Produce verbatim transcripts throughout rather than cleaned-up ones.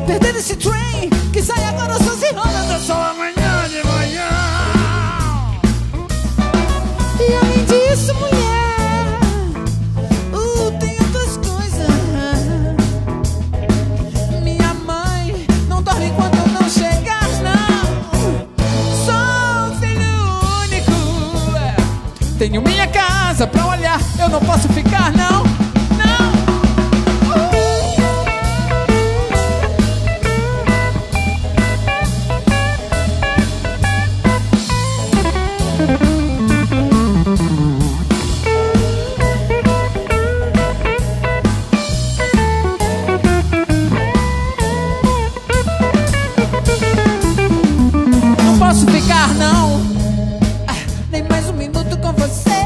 perder esse trem que sai agora às onze horas, é só amanhã de manhã. E além disso, mulher, uh, tem outras coisas. Minha mãe não dorme enquanto eu não chegar, não. Sou filho único, tenho minha casa pra olhar, eu não posso ficar, não. Posso ficar não, nem mais um minuto com você.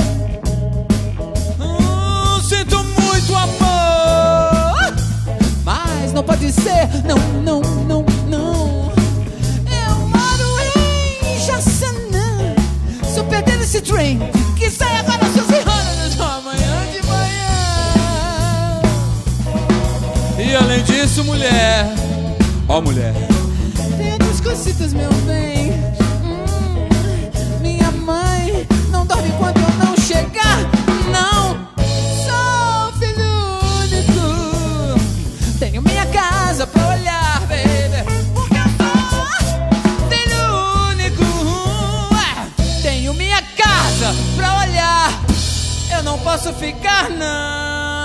hum, Sinto muito amor, mas não pode ser. Não, não, não, não. Eu moro em Jaçanã. Se eu perder esse trem que sai agora às onze horas da manhã de manhã. E além disso, mulher, ó, mulher, tem outras cositas, meu bem. hum, Minha mãe não dorme enquanto eu não chegar, não. Sou filho único, tenho minha casa pra olhar, baby. Porque eu sou filho único, tenho minha casa pra olhar, eu não posso ficar, não.